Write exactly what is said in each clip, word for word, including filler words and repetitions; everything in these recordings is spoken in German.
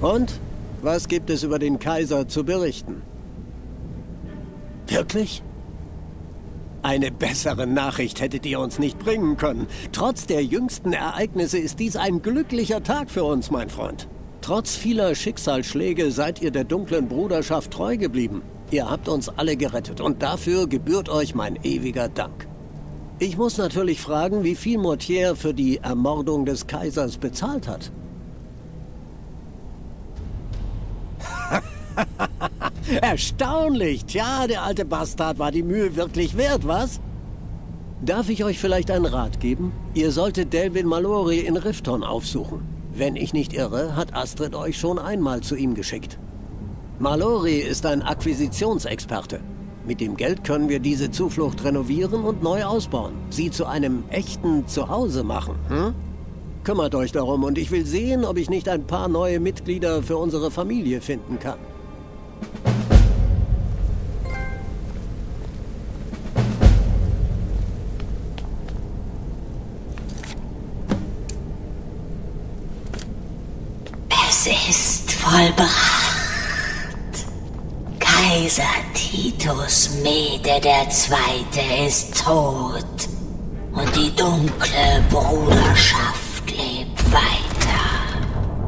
Und? Was gibt es über den Kaiser zu berichten? Wirklich? Eine bessere Nachricht hättet ihr uns nicht bringen können. Trotz der jüngsten Ereignisse ist dies ein glücklicher Tag für uns, mein Freund. Trotz vieler Schicksalsschläge seid ihr der dunklen Bruderschaft treu geblieben. Ihr habt uns alle gerettet und dafür gebührt euch mein ewiger Dank. Ich muss natürlich fragen, wie viel Mortier für die Ermordung des Kaisers bezahlt hat. Erstaunlich! Tja, der alte Bastard war die Mühe wirklich wert, was? Darf ich euch vielleicht einen Rat geben? Ihr solltet Delvin Mallory in Rifton aufsuchen. Wenn ich nicht irre, hat Astrid euch schon einmal zu ihm geschickt. Mallory ist ein Akquisitionsexperte. Mit dem Geld können wir diese Zuflucht renovieren und neu ausbauen. Sie zu einem echten Zuhause machen, hm? Kümmert euch darum und ich will sehen, ob ich nicht ein paar neue Mitglieder für unsere Familie finden kann. Es ist vollbracht. Kaiser Titus Mede der Zweite ist tot und die dunkle Bruderschaft lebt weiter.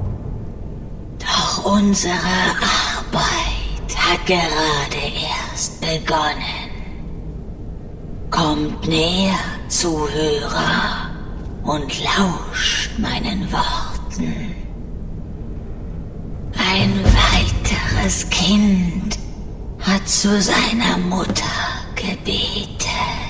Doch unsere Arbeit hat gerade erst begonnen. Kommt näher, Zuhörer, und lauscht meinen Worten. Ein weiteres Kind hat zu seiner Mutter gebetet.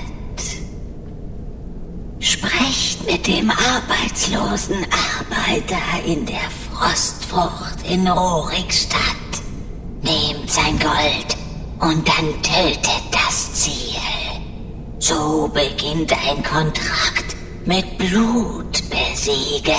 Sprecht mit dem arbeitslosen Arbeiter in der Frostfrucht in Rorikstadt. Nehmt sein Gold und dann tötet das Ziel. So beginnt ein Kontrakt mit Blut besiegelt.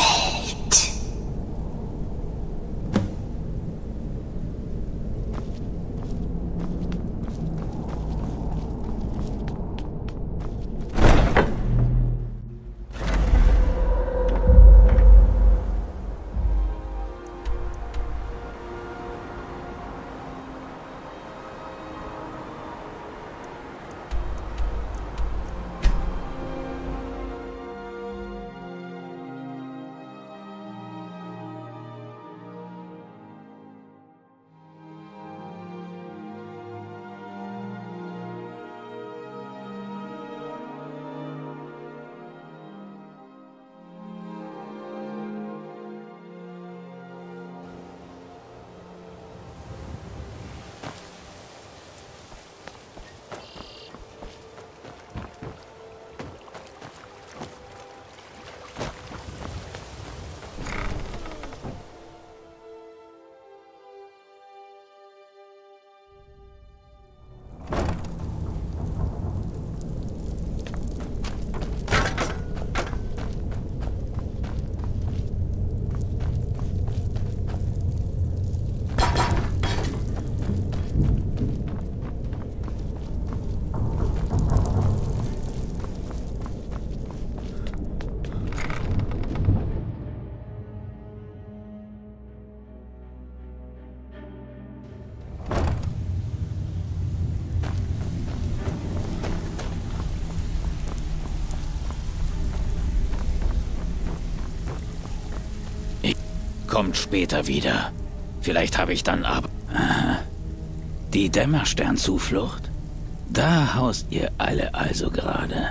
Kommt später wieder. Vielleicht habe ich dann aber... Aha. Die Dämmerstern-Zuflucht? Da haust ihr alle also gerade.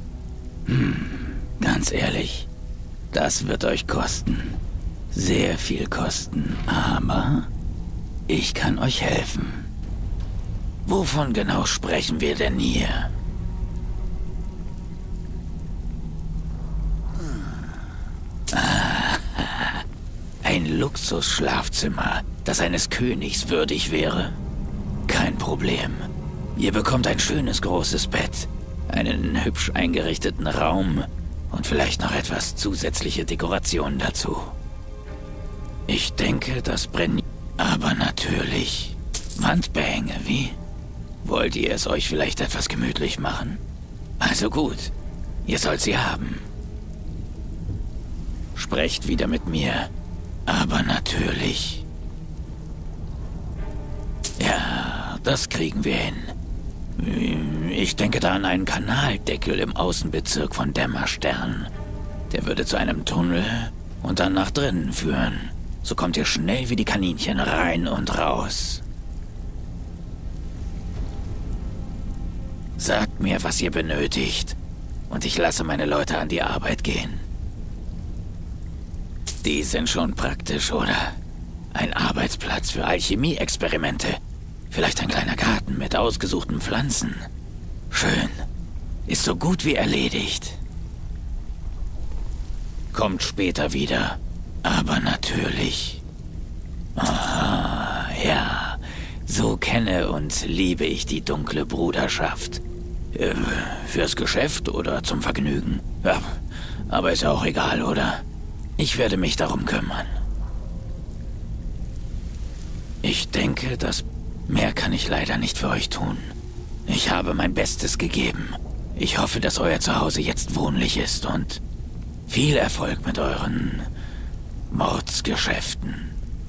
Hm, ganz ehrlich, das wird euch kosten. Sehr viel kosten, aber ich kann euch helfen. Wovon genau sprechen wir denn hier? Ein Luxusschlafzimmer, das eines Königs würdig wäre. Kein Problem. Ihr bekommt ein schönes großes Bett, einen hübsch eingerichteten Raum und vielleicht noch etwas zusätzliche Dekoration dazu. Ich denke, das brennt... Aber natürlich. Wandbehänge, wie? Wollt ihr es euch vielleicht etwas gemütlich machen? Also gut, ihr sollt sie haben. Sprecht wieder mit mir. Aber natürlich, das kriegen wir hin. Ich denke da an einen Kanaldeckel im Außenbezirk von Dämmerstern. Der würde zu einem Tunnel und dann nach drinnen führen. So kommt ihr schnell wie die Kaninchen rein und raus. Sagt mir, was ihr benötigt, und ich lasse meine Leute an die Arbeit gehen. Die sind schon praktisch, oder? Ein Arbeitsplatz für Alchemie-Experimente. Vielleicht ein kleiner Garten mit ausgesuchten Pflanzen. Schön. Ist so gut wie erledigt. Kommt später wieder. Aber natürlich. Ah, ja. So kenne und liebe ich die dunkle Bruderschaft. Äh, fürs Geschäft oder zum Vergnügen? Ja, aber ist ja auch egal, oder? Ich werde mich darum kümmern. Ich denke, dass mehr kann ich leider nicht für euch tun. Ich habe mein Bestes gegeben. Ich hoffe, dass euer Zuhause jetzt wohnlich ist und viel Erfolg mit euren Mordsgeschäften.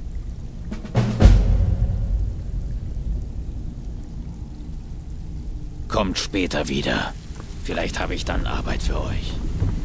Kommt später wieder. Vielleicht habe ich dann Arbeit für euch.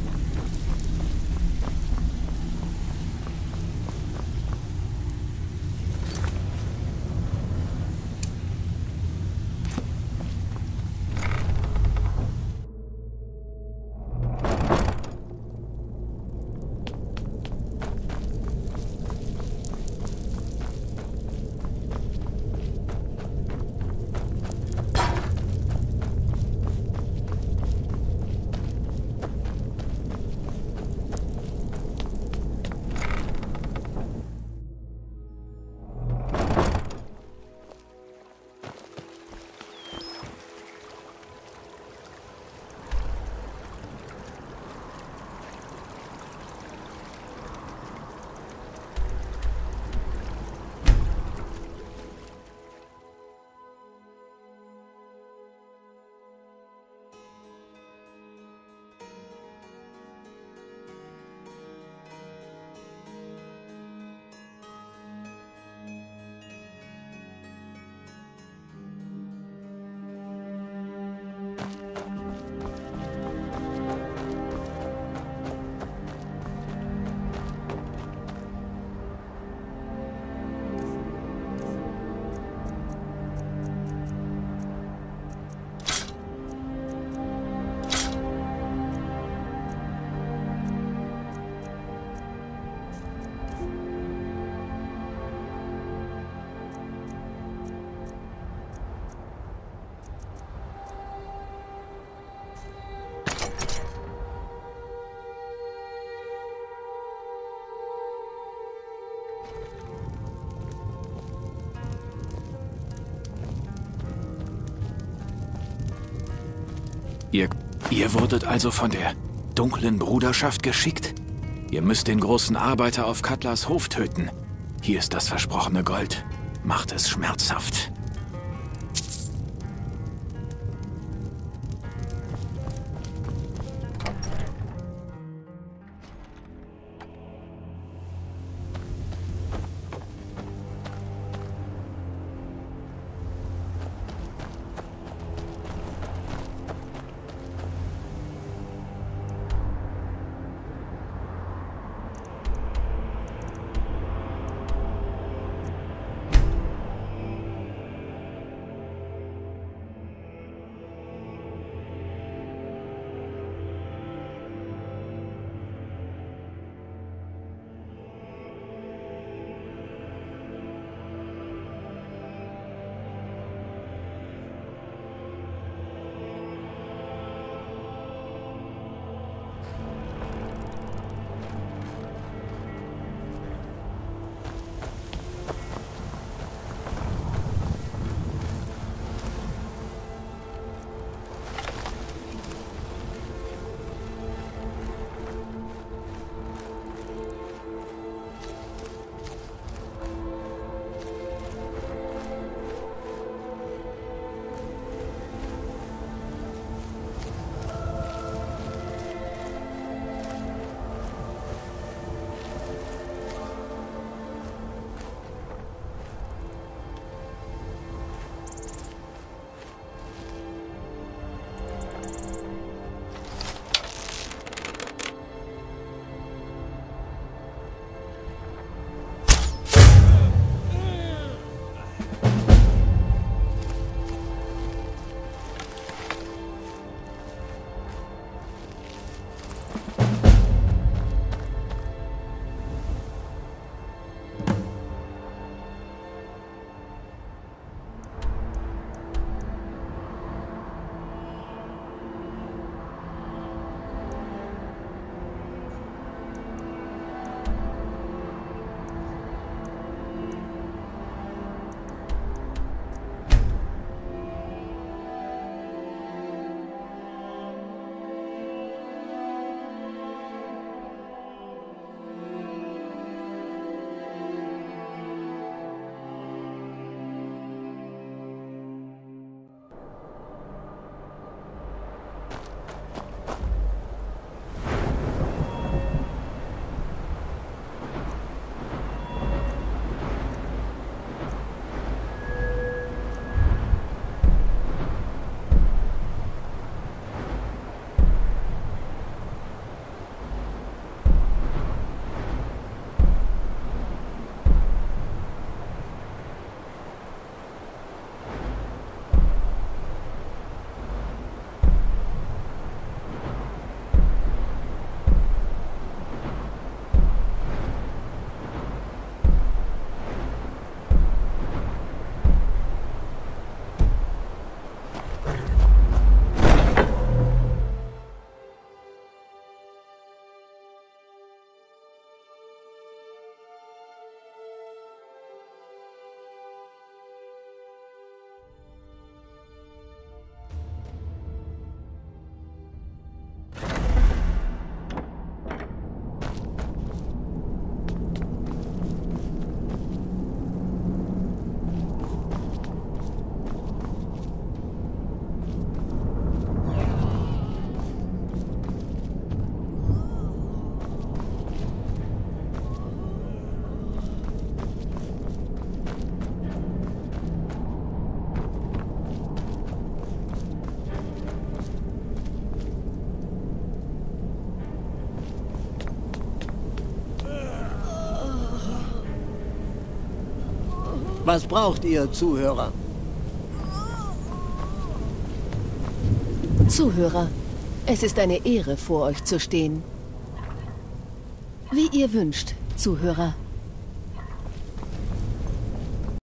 Ihr, ihr wurdet also von der dunklen Bruderschaft geschickt? Ihr müsst den großen Arbeiter auf Cutlers Hof töten. Hier ist das versprochene Gold. Macht es schmerzhaft. Was braucht ihr, Zuhörer? Zuhörer, es ist eine Ehre, vor euch zu stehen. Wie ihr wünscht, Zuhörer.